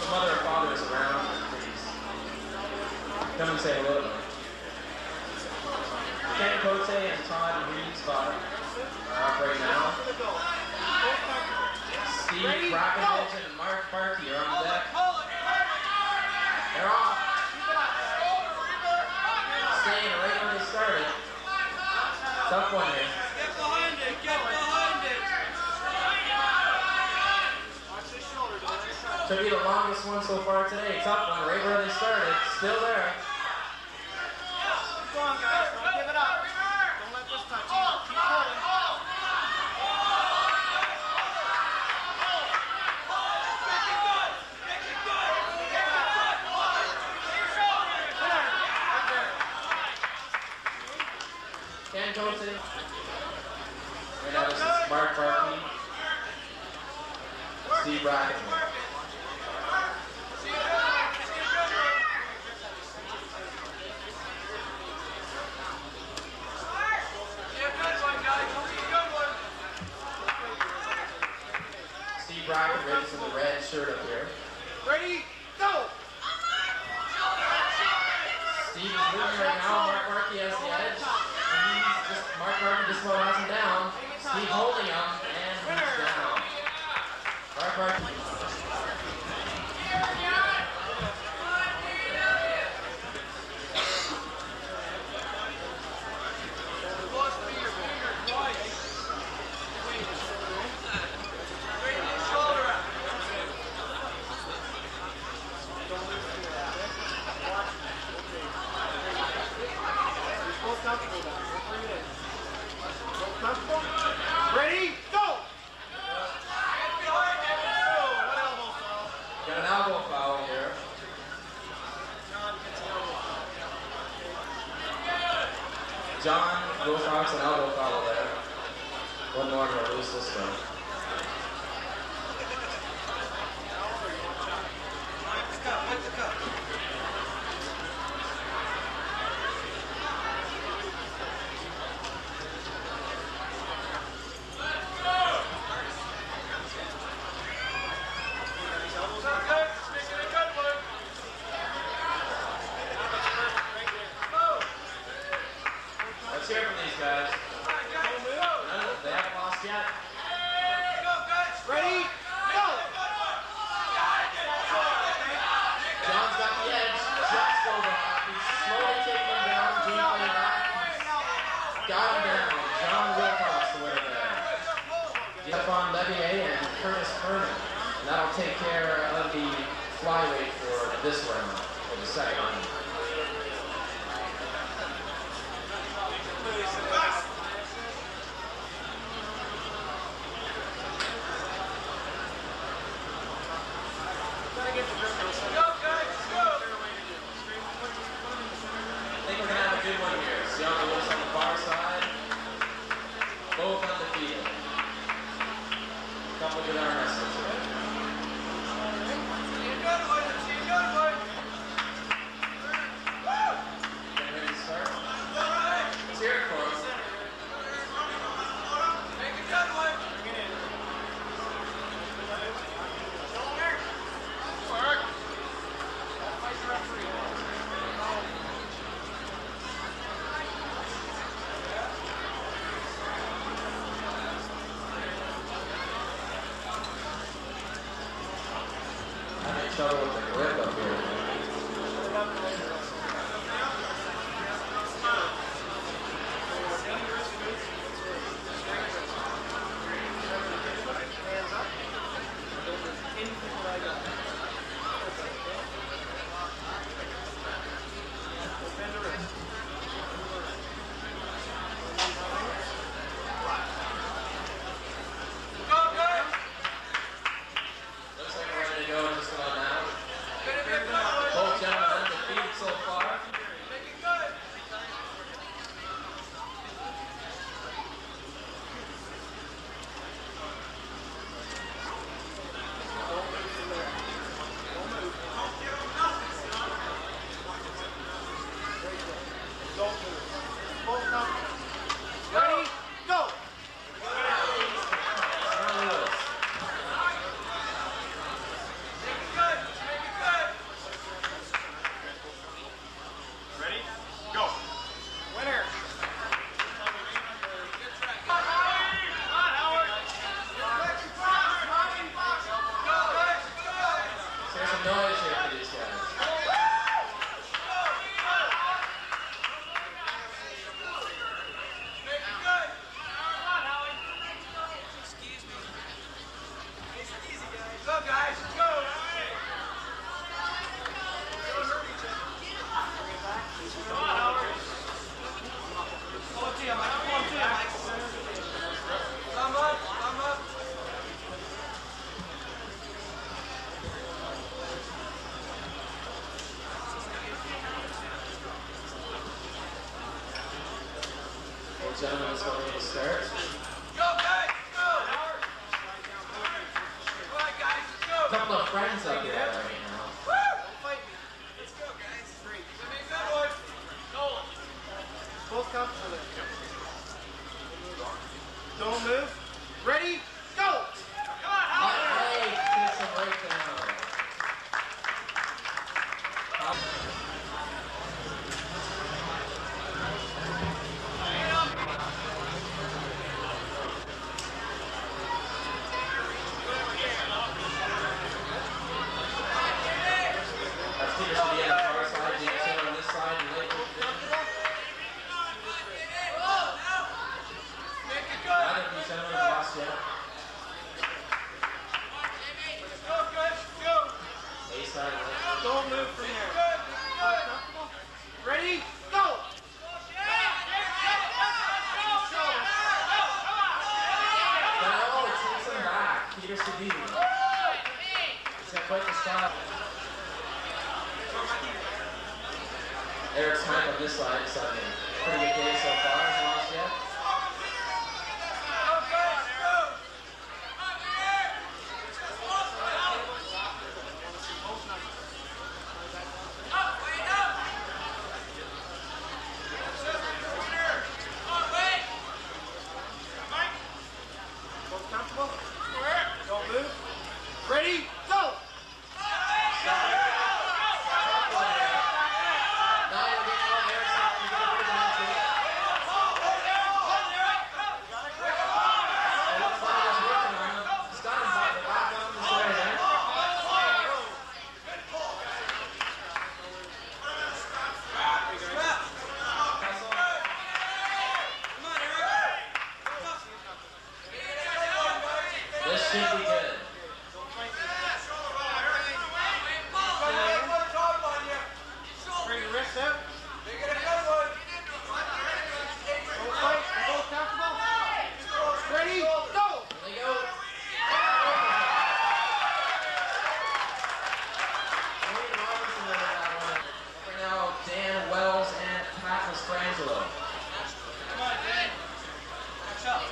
mother or father is around, please come and say hello. Ken Cote and Todd Reed's father are up right now. Steve Brackovich and Mark Parkey are on deck. They're off. Staying right where they started. Tough one here. Get behind it, get behind it. Should be the longest one so far today. Tough one, right where they started. Still there. Keep going, guys. Don't give it up. Don't let this touch you. Keep pulling. Ken Cote. Right now this is Mark Parkey. Steve Brackovich. Steve Brackovich in the red shirt up here. Ready? Go! Steve is moving right now. Mark Parkey has the edge. Mark Parkey just about has him down. Steve holding him, and he's down. Mark Parkey. Ready? Go! Got an elbow foul here. John Wilcox an elbow foul there. One more to lose this one. Let's hear from these guys. They haven't lost yet. Ready? Go! John's got the edge. Just over. He's slowly taking him down. Gently back. Got him down. John Wilcox the winner there. Stefan Levier and Curtis Herman. And that'll take care of the flyweight for this round, for the second round. I think we're going to have a good one here. Sienna Lewis on the far side. Both undefeated. Couple good arm wrestlers today. Getting ready to start? Let's hear it for us. Having trouble with the grip up here. Looks like we're ready to go just about now. Both gentlemen undefeated so far. some noise here for these guys. Gentlemen, it's going to start. Go, guys! Go! A couple of friends up there right now. Don't fight me. Let's go, guys. Great. Both comfortable there. Don't move. Ready? Go! Hot leg takes a breakdown. Don't move from here. Comfortable? Ready? Go! Now it takes him back. Peter Sedini. He's got quite the style. Eric's Mike on this side. It's pretty good day so far. Hasn't lost yet. Don't move. Ready? Go! This should be good. Bring your wrists out. Don't fight. You're both comfortable. Ready? Go! There they go. Wayne Robinson winning that one. For now, Dan Wells and Pat Mastrangelo. Come on, Dan. Watch out.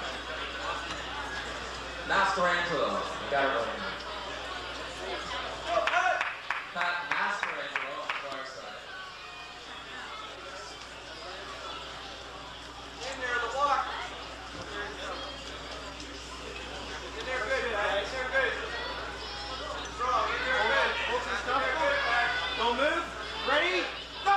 Mastrangelo. You got it right. Pat Mastrangelo on the far side. In there, the block. In there, good, guys. In there, good. Strong. In there, good. Hold some stuff. Don't move. Ready? Go!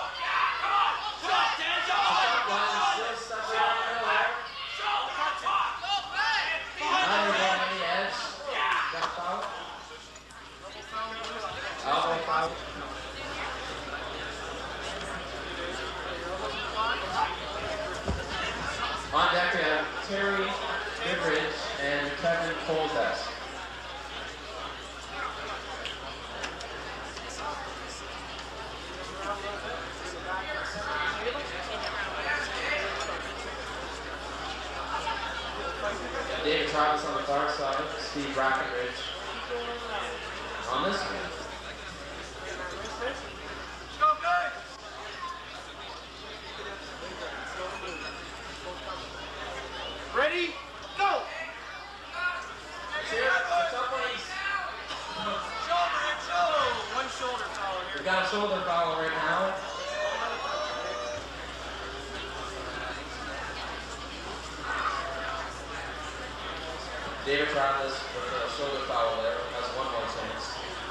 On deck we have Terry Goodrich and Kevin Coltest. David Travis on the far side, Steve Brackenridge on this one. Go, good! Ready? Go! Shoulder. One shoulder foul here. We got a shoulder foul right now. David Travis with a shoulder foul there has one more chance.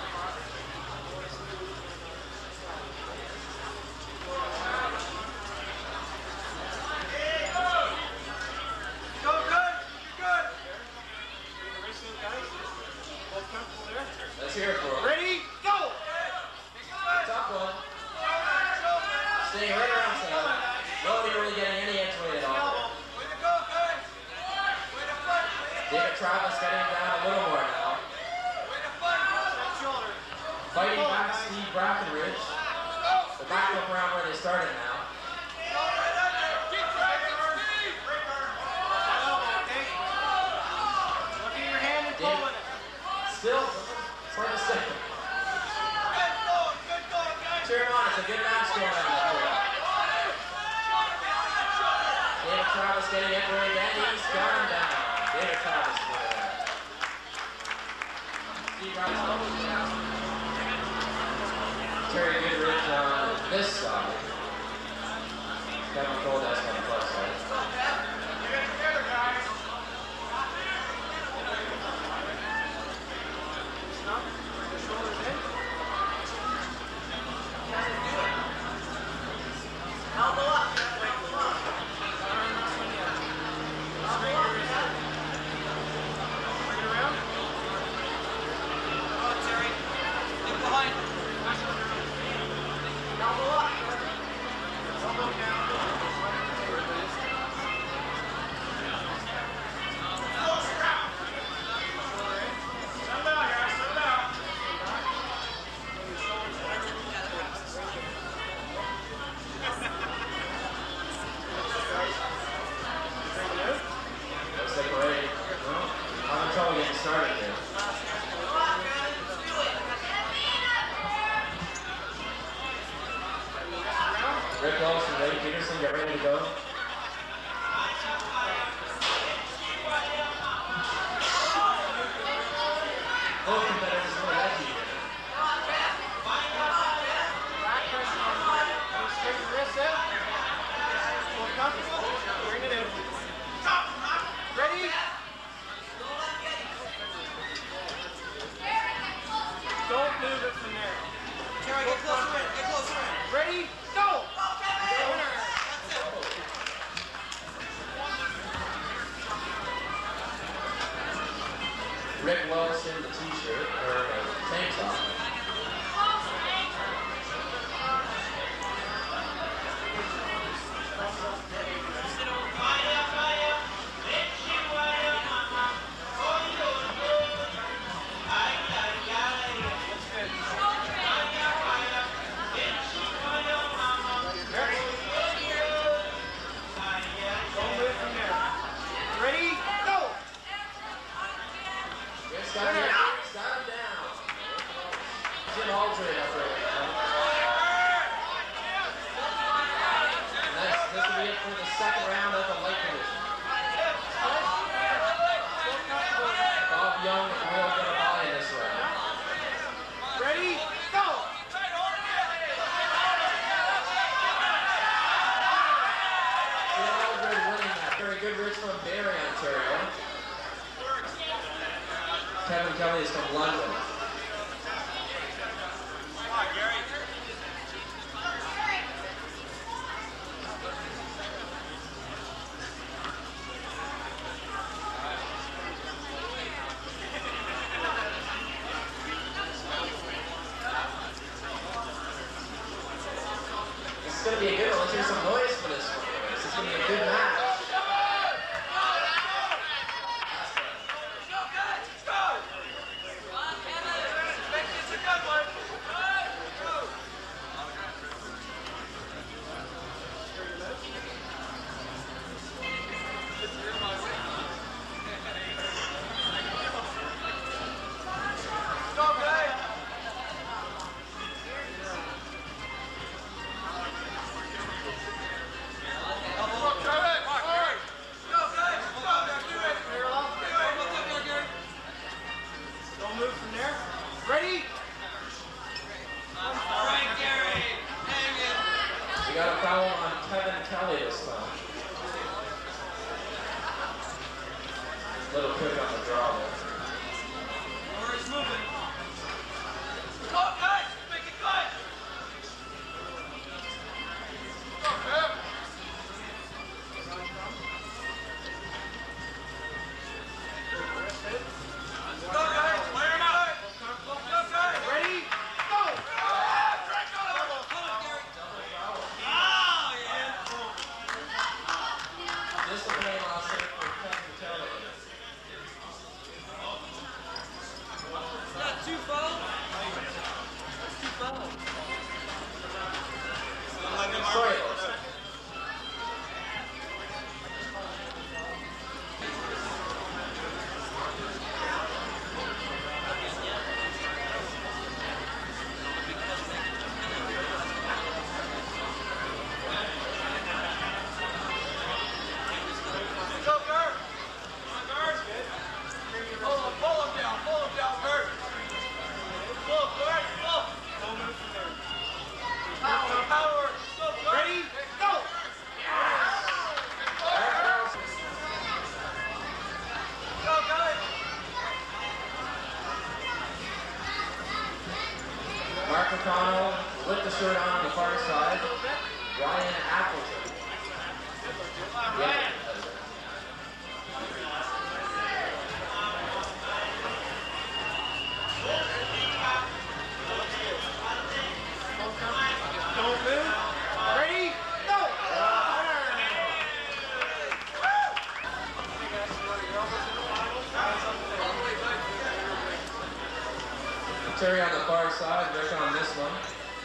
Go, good. You're good. Both comfortable there. Let's hear it for him. Ready? Go! Travis getting down a little more now. Fighting back Steve Brackenridge. The back up around where they started now. Still, it's hard to say. Cheer him on, it's a good match going on up there. David Travis getting it where again, he's got him down. David Travis with it. Steve Rice almost down. Terry Goodrich on this side. Kevin Goldust on the plus side. Rick Wilson, Ray Peterson, get ready to go. Both competitors are lucky here. Bring it in. Ready? Don't move it from there. Terry, get closer in. Get closer in. Ready? Go! Rick Wilson, the t-shirt, or the tank top. Got him down. Jim Aldred up there. Nice. This will be it for the second round of the light division. Bob Young will get a bye in this round. Ready? Go! Jim Aldred winning that. Very good Rich from Barrie, Ontario. Kevin Kelly is from London. This is going to be a good one. Let's hear some noise for this one. This is going to be a good match. Travis! Africano with the shirt on the far side, Ryan Appleton. Yeah. Don't move. Ready? Go! Terry on the far side, Rick on this one.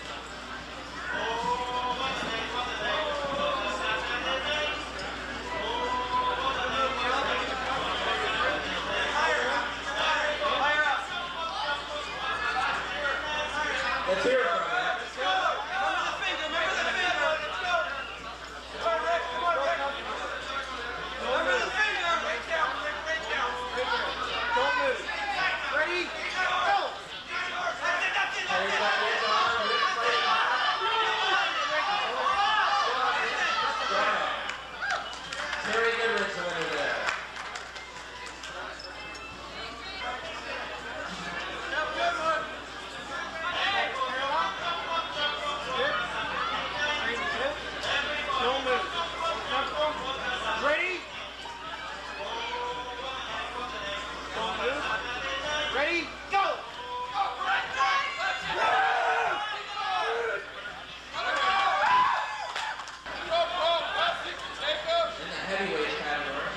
Let's hear it from you. Terry Goodrich, the winner there. Don't move. Ready? Don't move. Ready? Go! In the heavyweight category.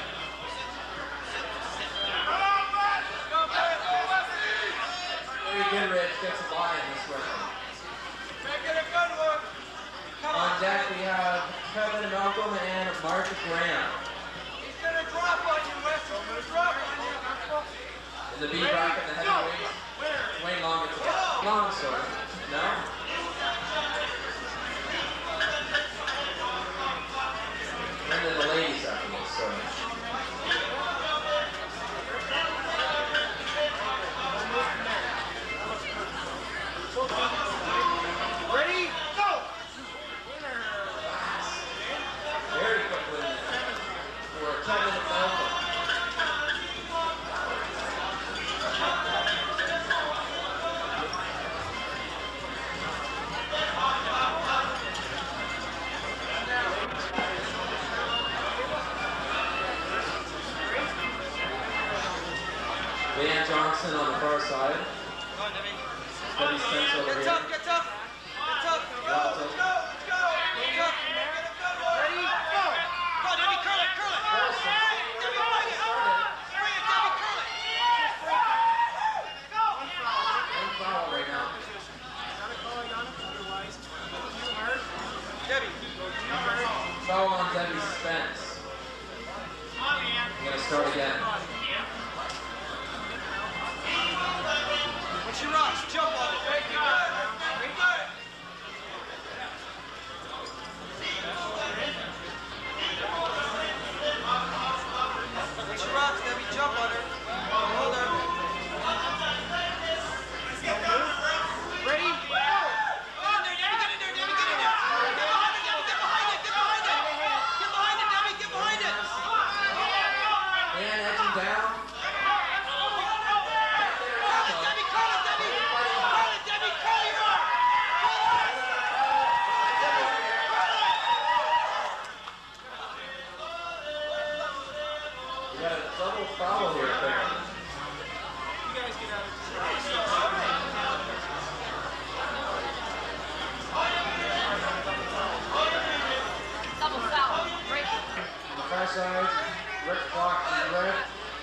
Terry Goodrich gets a bye in this round. Make it a good one. On deck we have Kevin Malcolm and Mark Graham. He's gonna drop on you, Wes. He's gonna drop on you. In the B bracket, the heavyweight, Wayne Long gets a long sword. No? And then the ladies after this, so. Ready? Go! Very quick win there for Kevin Malcolm. Leanne Johnson on the far side. Debbie Spence over here. Get tough. Get tough. Go. Wow, Let's go. Get tough. Ready? Go. Go, Debbie. Curl it. First, Debbie, bring it. Bring it, Debbie. Curl it. one foul right now. Debbie. Foul on Debbie Spence. We're gonna start again. When she rocks, jump on it. Very good. When she rocks, Debbie, jump on her. Hold her. Ready? Go! Get in there, Debbie. Get in there, Debbie. Get in there. Get behind it, Debbie. Get behind it. Get behind it. Get behind it, Debbie. Get behind it. And edging down. Debbie, curl it, Debbie. Curl it, Debbie. Curl your arm. We got a double foul here, apparently. You guys get out of Double foul. Break. On the far side, Rick Clark in red.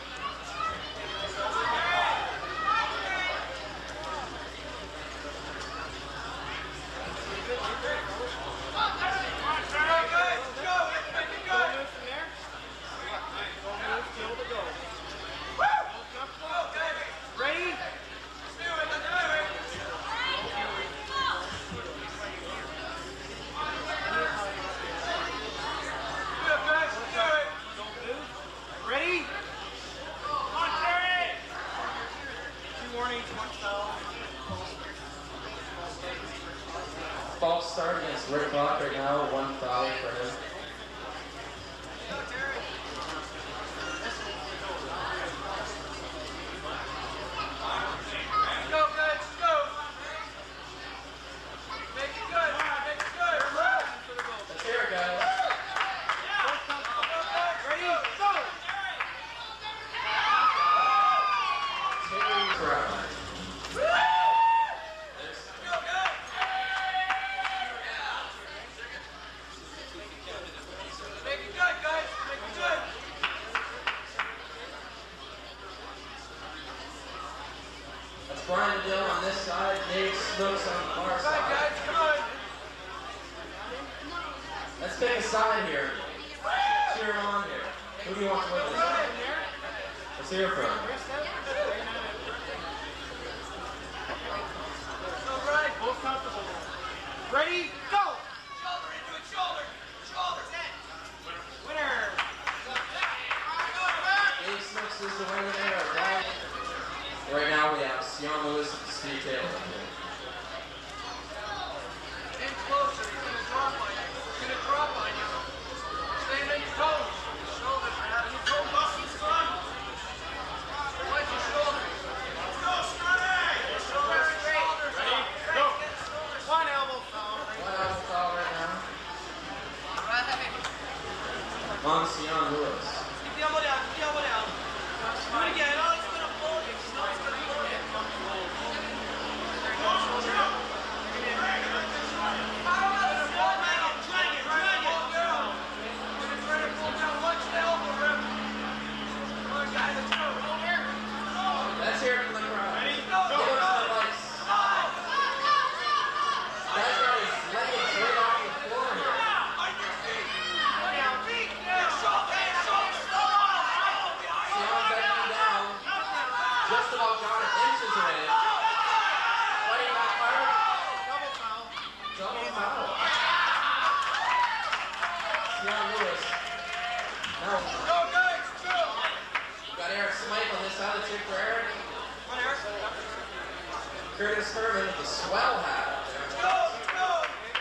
Ready? Ready? Two warnings, one foul. False start against Rick Clark right now, one foul for him. Go, guys, go. Jake Snooks on the far Come on, side. guys, come on. Let's pick a side here. Cheer him on here. Who do you want to win this one? Let's hear from him. All right, both comfortable. Ready, go! Shoulder into it, shoulder! Shoulder! Winner! Jake Snooks is the winner there. Right? Right now we have Sion Lewis and Steve Taylor. In closer, he's gonna drop on you. He's gonna drop on you. Stand on your toes. Shoulders, man. Your toe muscles strong. Watch your shoulders. Let's go, Scotty! Shoulders straight. Ready, go! One elbow foul. One elbow foul right now Right heavy. on Sion Lewis. Keep the elbow down, keep the elbow down. Do it again. Oh, he's gonna pull you. He's gonna pull you. Let's hear it from the crowd. Ready, He looks go! like guy's got his legs right off the floor here. Sion backing down. Just about got it inches away. Fighting back hard. Double foul. Double foul. Sion Lewis. Now, Go, guys, go! got Eric Smythe on this side. Let's check for Eric. Come on, Eric. Curtis Herman with the swell hat. Go, go!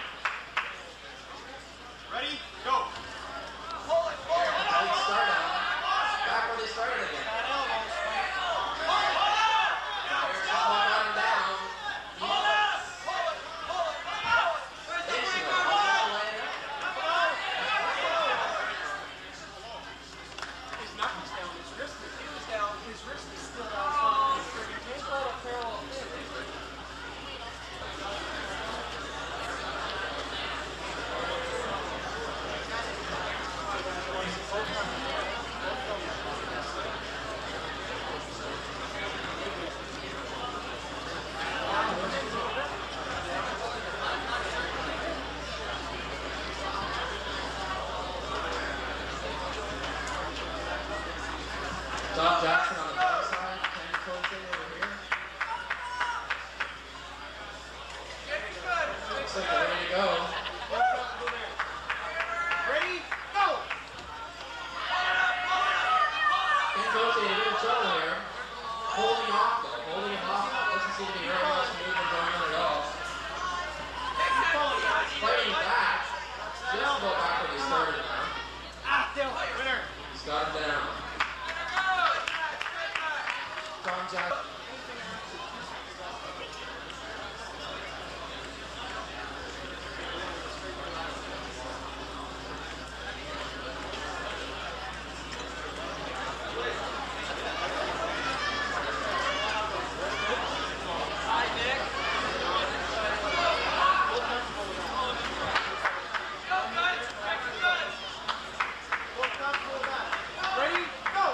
Ready, go! Pull it, pull it. Late start out. Back where they started again. That elbow. Eric's just got him down. Pull it, pull it, pull it. Where's the He's ring into it. on that? His knuckles down, his wrist is down, his wrist is still down. He's got a parallel pin. Tom Jackson on the far side. Kenny Cote over here. Looks like they're ready to go. Ready, go! Kenny Cote in real trouble here. Holding off though. Holding off. Doesn't seem to be very much movement going on at all. Fighting back. Just about back where they started now. Ah, still, winner! He's got him down. Tom Jackson. Ready, go!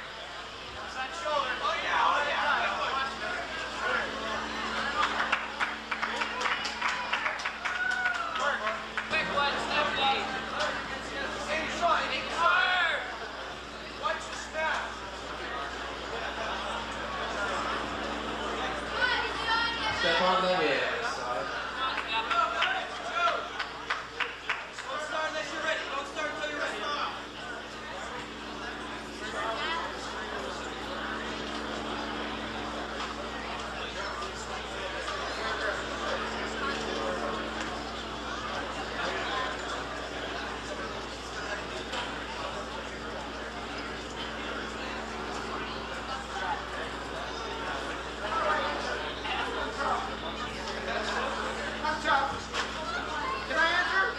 Quick one, Stephanie. Inside, inside. Watch the snap. Stephon Levier on this side. Don't start unless you're ready. Don't start until you're ready. Up top. Can I answer?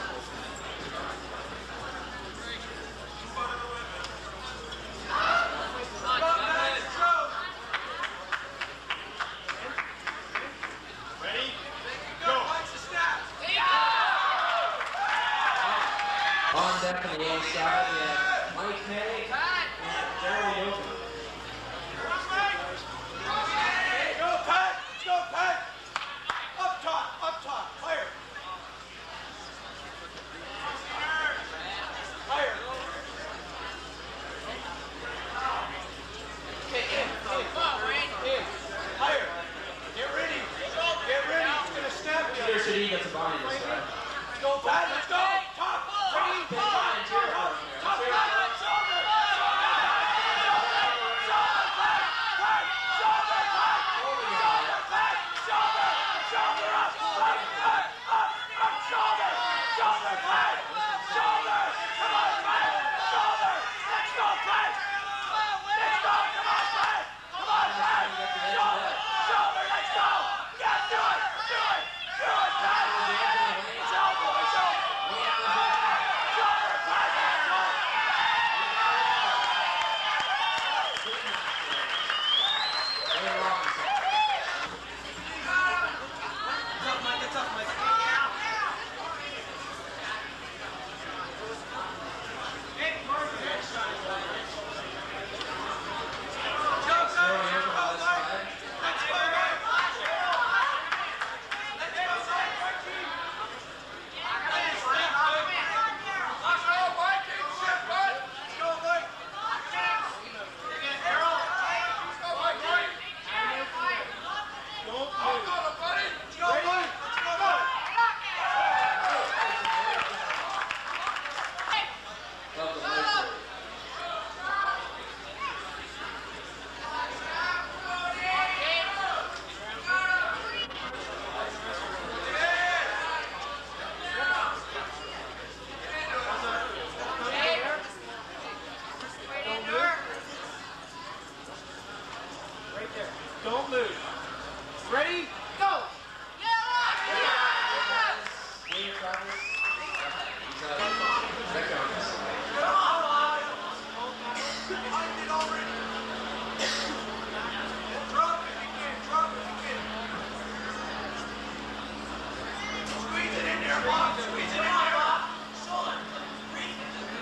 Ready, go! Watch the snap. On deck on the A side, we have Mike Hay and Jeremy Oaken. Go, Pat! Let's go, Pat! G gets a bye in this round. Let's go, Pat. Let's go. Top. Ready? Big bye and cheer for him here. Let's hear it. Don't move. Ready? Go! William Travis. He's check on this. Drop it again. Drop it again. Squeeze it in there, Bob. Squeeze it in there. Sean, breathe.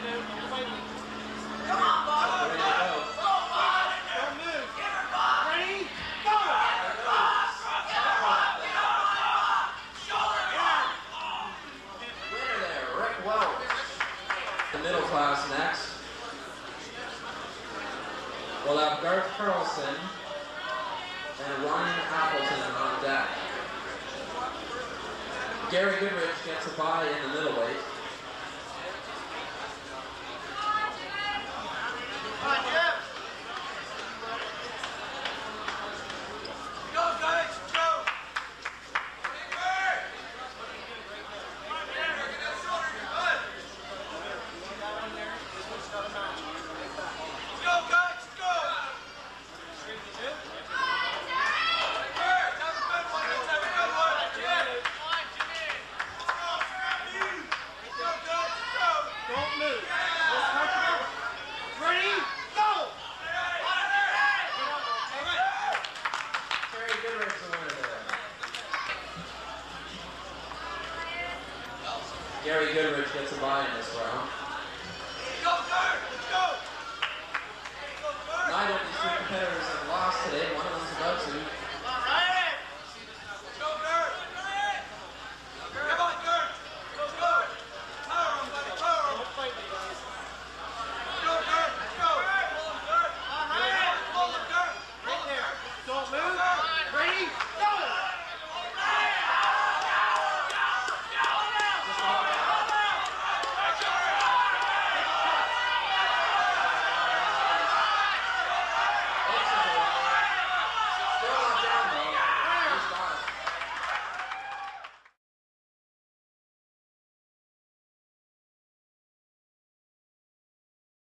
Come on, Bob. Ready to go. Don't move. Ready? Go! Winner there, Rick Welch. The middle class next. We'll have Garth Carlson and Ryan Appleton on deck. Gary Goodrich gets a bye in the middleweight. Go, guys. Go. Go, guys. Go. Don't move. Ready? Go! Gary Goodrich's the winner there. Gary Goodrich gets a bye in this round.